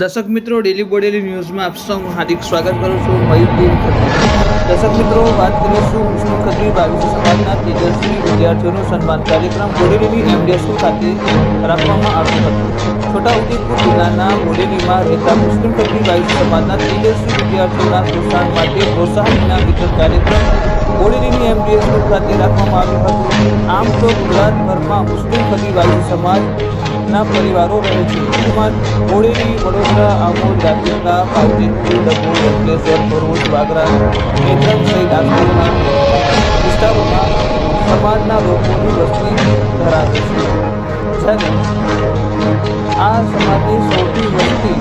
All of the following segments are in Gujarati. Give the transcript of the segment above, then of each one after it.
दर्शक मित्रों डेली बोडेली न्यूज में आप सब हार्दिक स्वागत करूँ छूँ। मयूरदेव दर्शक मित्रों बात करीशू मुस्लिम खत्री बावीस समाजना तेजस्वी विद्यार्थीओं सन्मान कार्यक्रम बोडेली एमडी स्कूल खाते राखवामां આવ્યો હતો। છોટાઉદેપુર જિલ્લાના બોડેલીમાં રહેતા મુસ્લિમ ખत्री બાવીસ સમાજના તેજસ્વી વિદ્યાર્થીઓના પ્રોત્સાહન માટે પ્રોત્સાહન ઇનામ વિતરણ કાર્યક્રમ બોડેલીની એમડી સ્કૂલ ખાતે રાખવામાં આવ્યો હતો। આમ તો ગુજરાતભરમાં મુસ્લિમ ખत्री બાવીસ સમાજના પરિવારો રહે છે, જેમાં બોડેલી, વડોદરા, આમોદ, રાજપીપળા, પાલનપુર, ડભોઈ, અંકલેશ્વર, ભરૂચ, વાગરા, મેઘરજ સહિત આસપાસના વિસ્તારોમાં સમાજના લોકોની વસ્તી ધરાવે છે। જ્યારે આ સમાજની સૌથી વસ્તી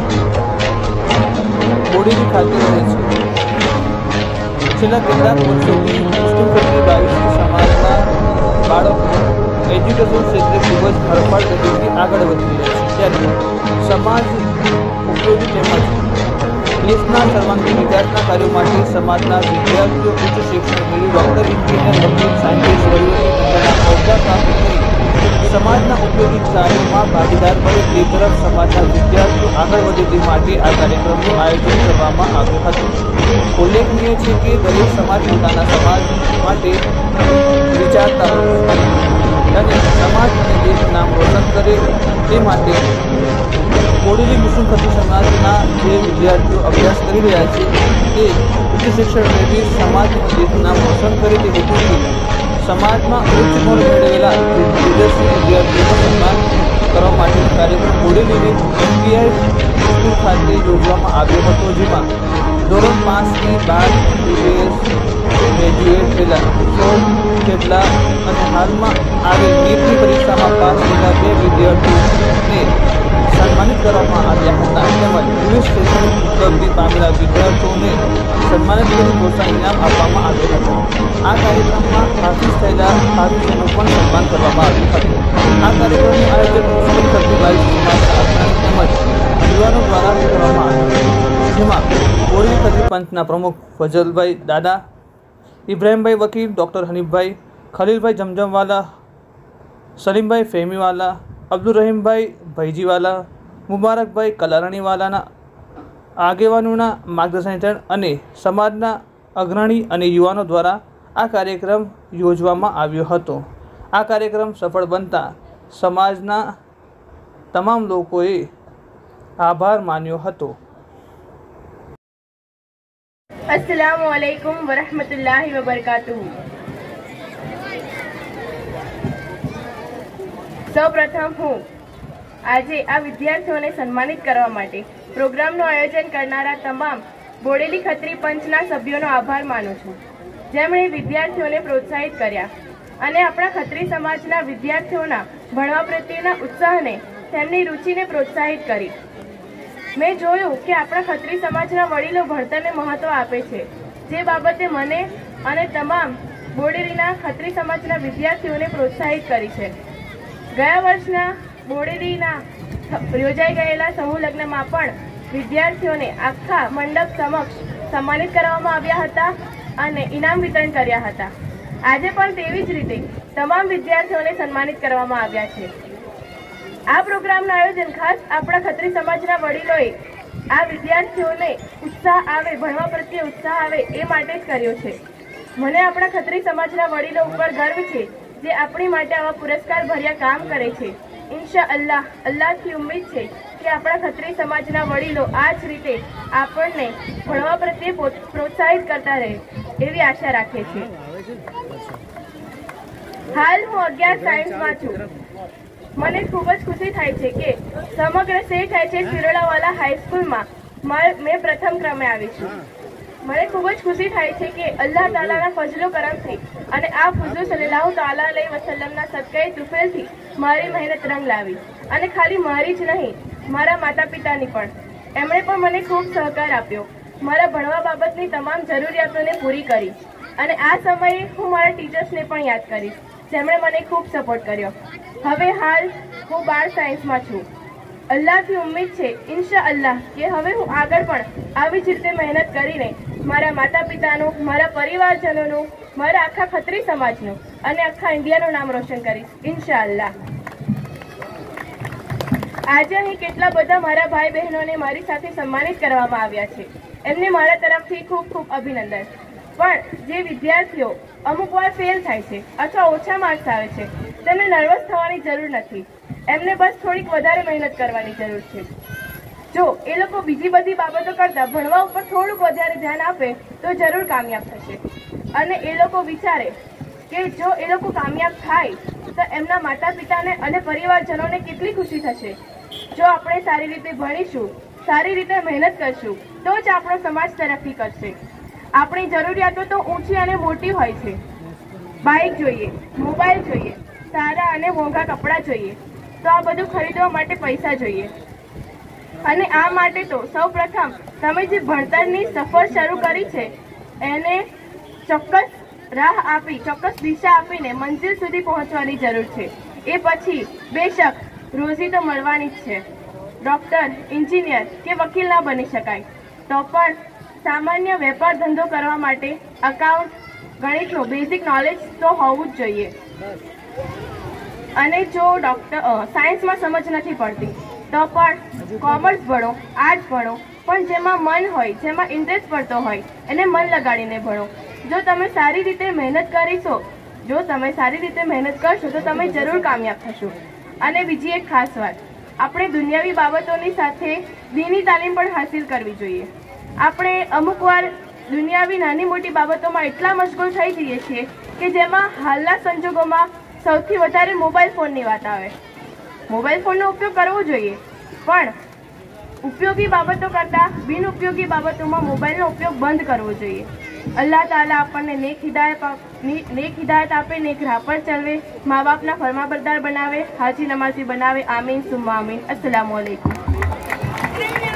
બોડેલી ખાતે રહે છે। છેલ્લા કેટલાક વર્ષોથી મુસ્લિમ ખत्री બાવીસ સમાજના બાળકો એજ્યુકેશન ક્ષેત્રે ખૂબ જ હરફળ ગતિથી આગળ વધી રહ્યા છે। ત્યારે સમાજ ઉપયોગી તેમજ દેશના સર્વાંગી વિકાસના કાર્યો માટે સમાજના વિદ્યાર્થીઓ ઉચ્ચ શિક્ષણ મેળવી ડૉક્ટર, એન્જિનિયર, વકીલ, સાયન્ટિસ્ટ, વડીલોની તથા હોદ્દા પ્રાપ્ત કરી સમાજના ઉપયોગી કાર્યોમાં ભાગીદાર બને તે તરફ સમાજના વિદ્યાર્થીઓ આગળ વધે તે માટે આ કાર્યક્રમનું આયોજન કરવામાં આવ્યું હતું। ઉલ્લેખનીય છે કે દરેક સમાજ પોતાના સમાજ માટે વિચારતા અને સમાજ અને દેશનું નામ રોશન કરે તે માટે બોડેલી મુસ્લિમ ખत्री સમાજના જે વિદ્યાર્થીઓ અભ્યાસ કરી રહ્યા છે તે ઉચ્ચ શિક્ષણ મેળવી સમાજ અને દેશનું નામ રોશન કરે તે હેતુથી સમાજમાં ઉચ્ચ ગુણ મેળવેલા તેજસ્વી વિદ્યાર્થીઓનું સન્માન કરવા માટેનો કાર્યક્રમ બોડેલીની એમપીઆઈ સ્કૂલ ખાતે યોજવામાં આવ્યો હતો, જેમાં ધોરણ 5 થી 12 BBS ગ્રેજ્યુએટ થયેલા 100 જેટલા અને હાલમાં આવેલ નીટની પરીક્ષામાં પાસ થયેલા 2 વિદ્યાર્થીઓને સન્માનિત કરવામાં આવ્યા હતા। તેમજ પોલીસ સ્ટેશન ઉપલબ્ધિ પામેલા વિદ્યાર્થીઓને સન્માનિત કરી પ્રોત્સાહન ઇનામ આપવામાં આવ્યો હતો। આ કાર્યક્રમમાં હાફિઝ થયેલા હાફિઝોનું પણ સન્માન કરવામાં આવ્યું હતું। આ કાર્યક્રમનું આયોજન મુસ્લિમ ખत्री બાવીસ સમાજના અગ્રણી તેમજ યુવાનો દ્વારા કરવામાં આવ્યું, જેમાં બોડેલી ખत्री પંચના પ્રમુખ ફજલભાઈ દાદા, ઇબ્રાહીમભાઈ વકીલ, ડૉક્ટર હનીફભાઈ, ખલીલભાઈ જમજમવાલા, સલીમભાઈ ફેમીવાલા, અબ્દુલ રહીમભાઈ ભૈજીવાલા, મુબારકભાઈ કલારાણીવાલાના આગેવાનોના માર્ગદર્શન હેઠળ અને સમાજના અગ્રણી અને યુવાનો દ્વારા આ કાર્યક્રમ યોજવામાં આવ્યો હતો। આ કાર્યક્રમ સફળ બનતા સમાજના તમામ લોકોએ આભાર માન્યો હતો। अस्सलामुअलैकुम वरहमतुल्लाहि वबरकातुहू। સૌપ્રથમ હું આજે આ વિદ્યાર્થીઓને સન્માનિત કરવા માટે પ્રોગ્રામનું આયોજન કરનારા તમામ બોડેલી ખत्री પંચના સભ્યોનો આભાર માનું છું, જેમણે વિદ્યાર્થીઓને પ્રોત્સાહિત કર્યા અને આપણા ખत्री સમાજના વિદ્યાર્થીઓના ભણવા પ્રત્યેના ઉત્સાહને તેમની રુચિને પ્રોત્સાહિત કરી। મેં જોયું કે આપણા ખत्री સમાજના વડીલો ભણતરને મહત્વ આપે છે, જે બાબતે મને અને તમામ બોડેલીના ખत्री સમાજના વિદ્યાર્થીઓને પ્રોત્સાહિત કરી છે। ગયા વર્ષના બોડેલીના યોજાઈ ગયેલા સમૂહ લગ્નમાં પણ વિદ્યાર્થીઓને આખા મંડપ સમક્ષ સન્માનિત કરવામાં આવ્યા હતા અને ઇનામ વિતરણ કર્યા હતા। આજે પણ તેવી જ રીતે તમામ વિદ્યાર્થીઓને સન્માનિત કરવામાં આવ્યા છે। આ પ્રોગ્રામનું આયોજન ખાસ આપણા ખत्री સમાજના વડીલોએ આ વિદ્યાર્થીઓને ઉત્સાહ આવે, ભણવા પ્રત્યે ઉત્સાહ આવે એ માટે જ કર્યો છે। મને આપણા ખत्री સમાજના વડીલો ઉપર ગર્વ છે, જે આપણી માટે આવા પુરસ્કાર ભર્યા કામ કરે છે। ઇન્શાઅલ્લાહ અલ્લાહથી ઉમ્મીદ છે કે આપણા ખत्री સમાજના વડીલો આ જ રીતે આપણને ભણવા પ્રત્યે પ્રોત્સાહિત કરતા રહે એવી આશા રાખે છે। હાલ હું 11 સાયન્સમાં છું। મને ખૂબ જ ખુશી થાય છે કે સમગ્ર શેઠ એચ.એસ. સિરોડાવાલા હાઈસ્કૂલમાં મેં પ્રથમ ક્રમે આવી છું। મને ખૂબ જ ખુશી થાય છે કે અલ્લાહ તાલાના ફજલો કરમથી અને આ હુઝુર સલ્લલ્લાહુ તાલા અલૈહિ વસલ્લમના સદકાએ તુફેલથી મારી મહેનત રંગ લાવી, અને ખાલી મારી જ નહીં, મારા માતા પિતાની પણ। એમણે પણ મને ખૂબ સહકાર આપ્યો, મારા ભણવા બાબતની તમામ જરૂરિયાતોને પૂરી કરી, અને આ સમયે હું મારા ટીચર્સને પણ યાદ કરીશ, જેમણે મને ખૂબ સપોર્ટ કર્યો। હવે હાલ હું 12 સાયન્સમાં છું। અલ્લાહથી ઉમ્મીદ છે ઇન્શાઅલ્લાહ કે હવે હું આગળ પણ આવી જ રીતે મહેનત કરીને મારા માતા પિતાનું, મારા પરિવારજનોનું, મારા આખા ખत्री સમાજનું અને આખા ઇન્ડિયાનું નામ રોશન કરીશ ઇન્શાઅલ્લાહ। આજે અહીં કેટલા બધા મારા ભાઈ બહેનોને મારી સાથે સન્માનિત કરવામાં આવ્યા છે. એમને મારા તરફથી ખૂબ ખૂબ અભિનંદન. પણ જે વિદ્યાર્થીઓ અમુક વાર ફેલ થાય છે અથવા ઓછા માર્ક્સ આવે છે તેમને નર્વસ થવાની જરૂર નથી. એમને બસ થોડીક વધારે મહેનત કરવાની જરૂર છે. જો એ લોકો બીજી બધી બાબતો કરતા ભણવા ઉપર થોડુંક વધારે ધ્યાન આપે તો જરૂર કામયાબ થશે. અને એ લોકો વિચારે કે જો એ લોકો કામયાબ થાય તો એમના માતા પિતાને અને પરિવારજનોને કેટલી ખુશી થશે. જો આપણે સારી રીતે ભણીશું, સારી રીતે મહેનત કરશું તો જ આપણો સમાજ તરક્કી કરશે. આપણી જરૂરિયાતો તો ઊંચી અને મોટી હોય છે. બાઇક જોઈએ, મોબાઈલ જોઈએ, સારા અને મોંઘા કપડાં જોઈએ, તો આ બધું ખરીદવા માટે પૈસા જોઈએ. અને આ માટે તો સૌપ્રથમ તમે જે ભણતરની સફર શરૂ કરી છે એને ચોક્કસ રાહ આપી, ચોક્કસ દિશા આપીને મંજિલ સુધી પહોંચવાની જરૂર છે. એ પછી બેશક રોજી તો મળવાની જ છે. ડૉક્ટર, એન્જિનિયર કે વકીલ ના બની શકાય તો પણ સામાન્ય વેપાર ધંધો કરવા માટે અકાઉન્ટ, ગણિતનું બેઝિક નોલેજ તો હોવું જ જોઈએ. અને જો સાયન્સમાં સમજ નથી પડતી તો પણ કોમર્સ ભણો, આર્ટ્સ ભણો, પણ જેમાં મન હોય, જેમાં ઇન્ટરેસ્ટ પડતો હોય એને મન લગાડીને ભણો. જો તમે સારી રીતે મહેનત કરીશો, જો તમે સારી રીતે મહેનત કરશો તો તમે જરૂર કામયાબ થશો. અને બીજી એક ખાસ વાત, આપણે દુનિયાવી બાબતોની સાથે દીની તાલીમ પણ હાસિલ કરવી જોઈએ. આપણે અમુક વાર દુનિયાવી નાની મોટી બાબતોમાં એટલા મશગુલ થઈ જઈએ છીએ કે જેમાં હાલના સંજોગોમાં સૌથી વધારે મોબાઈલ ફોનની વાત આવે. મોબાઈલ ફોનનો ઉપયોગ કરવો જોઈએ, પણ ઉપયોગી બાબતો કરતાં બિનઉપયોગી બાબતોમાં મોબાઈલનો ઉપયોગ બંધ કરવો જોઈએ. અલ્લાહ તાલા આપણને નેક હિદાયત આપે, નેક રાહ પર ચલવે, મા બાપના ફરમાબરદાર બનાવે, હાજી નમાઝી બનાવે. આમીન સુમ્મા આમીન. અસ્સલામુ અલૈકુમ.